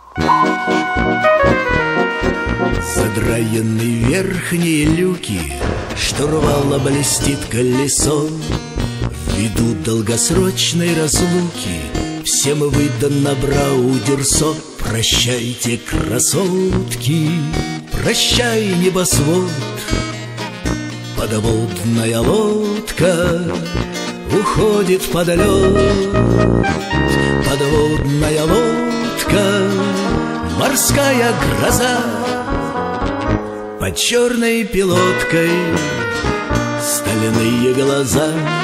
Задраены верхние люки, штурвала блестит колесо. Ввиду долгосрочной разлуки всем выдано браудерсо. Прощайте, красотки, прощай, небосвод. Подводная лодка уходит под лед. Подводная лодка, морская гроза. Под черной пилоткой стальные глаза.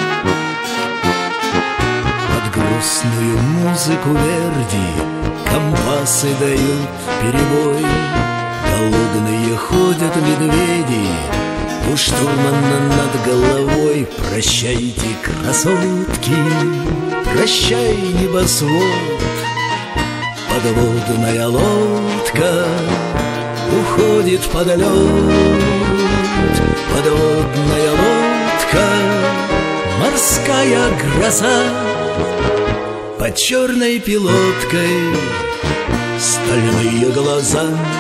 Под грустную музыку Верди компасы дают перебой. Голодные ходят медведи у штурмана над головой. Прощайте, красотки, прощай, небосвод. Подводная лодка уходит под лед. Подводная лодка, морская гроза. Под черной пилоткой стальные глаза.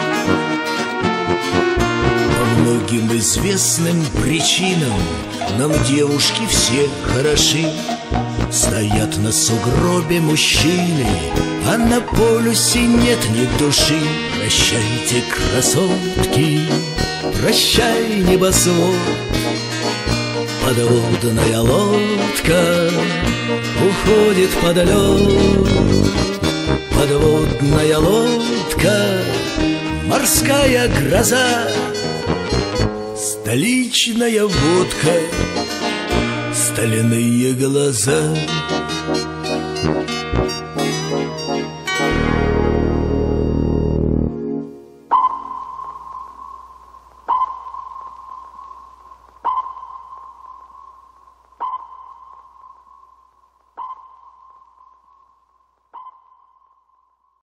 По многим известным причинам нам девушки все хороши. Стоят на сугробе мужчины, а на полюсе нет ни души. Прощайте, красотки, прощай, небосвод. Подводная лодка уходит под лед. Подводная лодка, морская гроза. Столичная водка, стальные глаза.